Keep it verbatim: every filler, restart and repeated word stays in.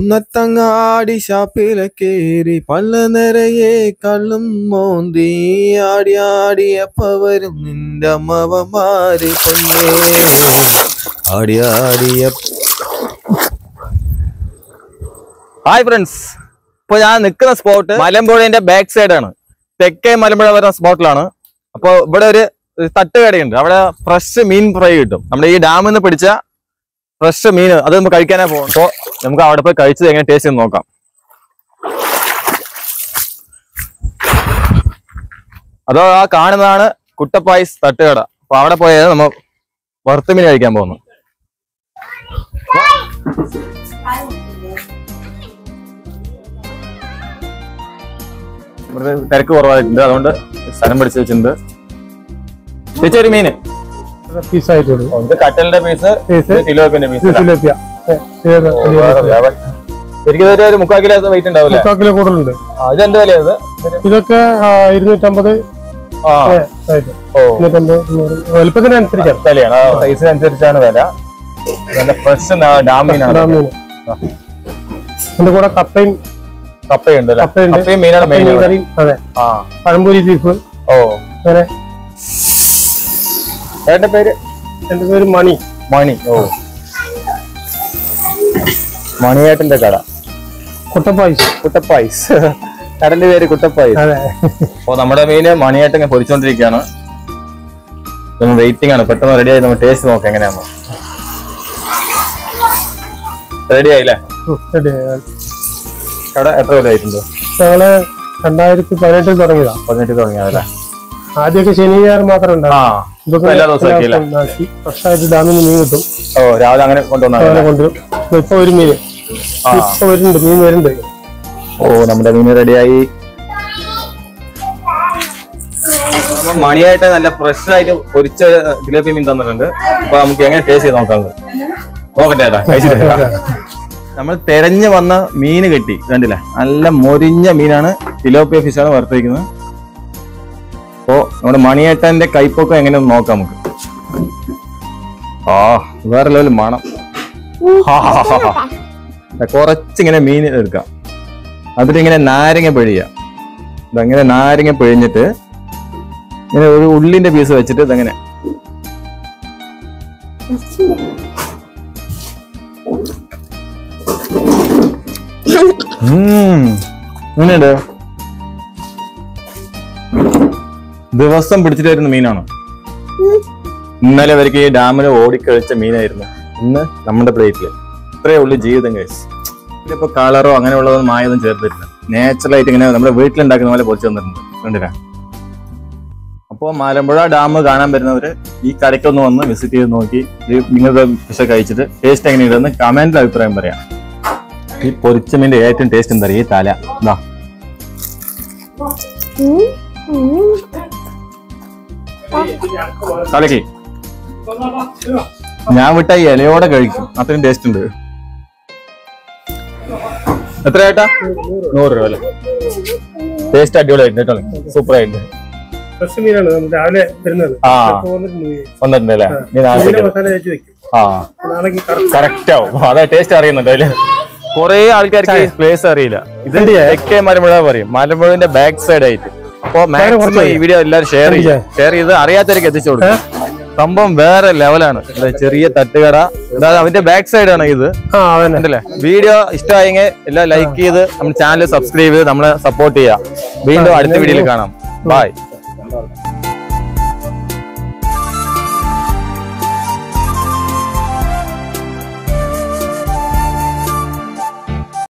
കുന്നത്തങ്ങാടി ഷാപ്പിലെ കേറി പള്ള നിറയെ കള്ളും മോന്തി ആടി ആടിയപ്പ വരും നിന്റെ അമ്മവന്മാര് പൊന്നേ ആടി ആടിയ. ഹായ് ഫ്രണ്ട്സ്, ഇപ്പൊ ഞാൻ നിൽക്കുന്ന സ്പോട്ട് മലമ്പുഴന്റെ ബാക്ക് സൈഡാണ്. തെക്കേ മലമ്പുഴ വരുന്ന സ്പോട്ടിലാണ്. അപ്പൊ ഇവിടെ ഒരു തട്ടുകടയുണ്ട്. അവിടെ ഫ്രഷ് മീൻ ഫ്രൈ കിട്ടും. നമ്മുടെ ഈ ഡാമിൽ നിന്ന് പിടിച്ച ഫ്രഷ് മീൻ അത് നമുക്ക് കഴിക്കാനേ പോകും. അപ്പോൾ നമുക്ക് അവിടെ പോയി കഴിച്ചത് എങ്ങനെ ടേസ്റ്റ് ചെയ്ത് നോക്കാം. അതോ ആ കാണുന്നതാണ് കുട്ടപ്പായ്സ് തട്ടുകട. അപ്പൊ അവിടെ പോയത് നമ്മൾ വറുത്ത മീൻ കഴിക്കാൻ പോകുന്നു. ഇവിടെ തിരക്ക് കുറവായിട്ടുണ്ട്, അതുകൊണ്ട് സ്ഥലം പിടിച്ച് വെച്ചിട്ടുണ്ട്. ചേച്ചി ഒരു മീന് കട്ടലിന്റെ പീസ്, തിലോപ്പിന്റെ പീസ്. ശരിക്കും ഒരു മുക്കാൽ കിലോ വെയിറ്റ് ഉണ്ടാവില്ലേ? മുക്കാൽ കിലോ കൂടുതലുണ്ട്. ഇതെന്ത് വിലയത്? ഇതൊക്കെ ഇരുന്നൂറ്റമ്പത് വലുപ്പത്തിനനുസരിച്ചാണ് വിലയാണ്, സൈസിനനുസരിച്ചാണ് വില. നല്ല ഫ്രഷ് ഡാമീനാണ്. അതിന്റെ കൂടെ കപ്പയും കപ്പയുണ്ട്. കപ്പയും മീനാണ് മെയിൻ. അതെ, പഴംപൊരി ബീഫ്. ഓ, അങ്ങനെ. എന്റെ പേര് എന്റെ പേര് മണി. മണി. ഓ, മണിയേട്ടന്റെ കട കുട്ടപ്പായ്സ്. കുട്ടപ്പായ്സ് കടന്റെ പേര് കുട്ടപ്പായ്സ്. അപ്പൊ നമ്മുടെ മീന് മണിയേട്ടൻ പൊരിച്ചോണ്ടിരിക്കുകയാണ്. വെയിറ്റിംഗ് ആണ്. പെട്ടെന്ന് റെഡി ആയി നമ്മൾ ടേസ്റ്റ് നോക്കാം എങ്ങനെയാണോ. റെഡി ആയില്ലേ? കട എത്ര കൊല്ലം ആയിട്ടുണ്ട്? ഞങ്ങള് രണ്ടായിരത്തി പതിനെട്ടിൽ തുടങ്ങിയതാ. പതിനെട്ടിൽ തുടങ്ങിയതല്ലേ? ആദ്യമൊക്കെ ശനി ഞായർ മാത്രം ഉണ്ടാവും. ഫ്രഷായിട്ട് ഡാമിൽ നിന്ന് മീൻ കിട്ടും. ഓ, രാവിലെ അങ്ങനെ കൊണ്ടുവന്ന കൊണ്ടുവരും. ഇപ്പൊ ഒരു മീൻ ഇപ്പൊ വരുന്നുണ്ട്, മീൻ വരുന്നുണ്ട്. ഓ, നമ്മുടെ മീൻ റെഡിയായി. മണിയായിട്ട് നല്ല ഫ്രഷ് ആയിട്ട് പൊരിച്ച ജിലേബി മീൻ തന്നിട്ടുണ്ട്. അപ്പൊ നമുക്ക് എങ്ങനെ ടേസ്റ്റ് ചെയ്ത് നോക്കാം. നോക്കട്ടെ, കഴിച്ചിട്ട്. നമ്മൾ തെരഞ്ഞു വന്ന മീന് കിട്ടി. കണ്ടില്ലേ, നല്ല മൊരിഞ്ഞ മീനാണ്. തിലോപ്പിയ ഫിഷാണ് വറുത്തിരിക്കുന്നത്. അപ്പോ നമ്മുടെ മണിയേട്ടന്റെ കൈപ്പൊക്കെ എങ്ങനെയൊന്ന് നോക്കാം നമുക്ക്. ആ, വേറെ ലെവൽ മണം. കുറച്ചിങ്ങനെ മീൻ എടുക്കാം. അതിലിങ്ങനെ നാരങ്ങ പിഴിയുക. ഇതങ്ങനെ നാരങ്ങ പിഴിഞ്ഞിട്ട് ഇങ്ങനെ ഒരു ഉള്ളിന്റെ പീസ് വെച്ചിട്ട് ഇതങ്ങനെ ഇങ്ങനെയുണ്ട്. ദിവസം പിടിച്ചിട്ട് വരുന്ന മീനാണ്. ഇന്നലെ വരയ്ക്ക് ഈ ഡാമിൽ ഓടിക്കഴിച്ച മീനായിരുന്നു. ഇന്ന് നമ്മുടെ പ്ലേറ്റില്. ഇത്രയേ ഉള്ളു ജീവിതം കഴിച്ച്. ഇതിലിപ്പോ കളറോ അങ്ങനെയുള്ളതൊന്നും മായൊന്നും ചേർത്തിട്ടില്ല. നാച്ചുറലായിട്ട് ഇങ്ങനെ നമ്മുടെ വീട്ടിലുണ്ടാക്കുന്ന പോലെ പൊറിച്ചു തന്നിട്ടുണ്ട്. കണ്ടില്ല? അപ്പോൾ മലമ്പുഴ ഡാം കാണാൻ വരുന്നവര് ഈ കടയ്ക്കൊന്ന് വന്ന് വിസിറ്റ് ചെയ്ത് നോക്കി നിങ്ങൾക്ക് ഫിഷ് കഴിച്ചിട്ട് ടേസ്റ്റ് എങ്ങനെയുണ്ടെന്ന് കമന്റിൽ അഭിപ്രായം പറയാം. ഈ പൊരിച്ച മീൻ്റെ ഏറ്റവും ടേസ്റ്റ് എന്താ പറയുക? ഈ തല എന്താ തലക്ക് ഞാൻ വിട്ട ഇലയോടെ കഴിക്കും. അത്രയും ടേസ്റ്റ് ഉണ്ട്. എത്ര ഏട്ടാ? നൂറ് രൂപ അല്ലേ? ടേസ്റ്റ് അടിപൊളിയായിട്ട് കേട്ടോ, സൂപ്പർ ആയിട്ട്. ആ, വന്നിട്ടുണ്ട് അല്ലേ? ആ, കറക്റ്റ് ആവും. അതാ ടേസ്റ്റ് അറിയുന്നുണ്ട് അതില്. കുറെ ആൾക്കാർക്ക് പ്ലേസ് അറിയില്ല. ഇതിന്റെ തെക്കേ മലമ്പുഴ പറയും, മലമ്പുഴന്റെ ബാക്ക് സൈഡ് ആയിട്ട്. അപ്പൊ മാക്സിമം ഈ വീഡിയോ എല്ലാവരും ഷെയർ ചെയ്യുക. ഷെയർ ചെയ്ത് അറിയാത്തവർക്ക് എത്തിച്ചു കൊടുക്കും. സംഭവം വേറെ ലെവലാണ്. ചെറിയ തട്ടുകട, അതായത് അതിന്റെ ബാക്ക് സൈഡ് ആണ് ഇത്. ഉണ്ടല്ലേ? വീഡിയോ ഇഷ്ടമായെങ്കിൽ എല്ലാം ലൈക്ക് ചെയ്ത് നമ്മുടെ ചാനൽ സബ്സ്ക്രൈബ് ചെയ്ത് നമ്മളെ സപ്പോർട്ട് ചെയ്യുക. വീണ്ടും അടുത്ത വീഡിയോയിൽ കാണാം. ബൈ.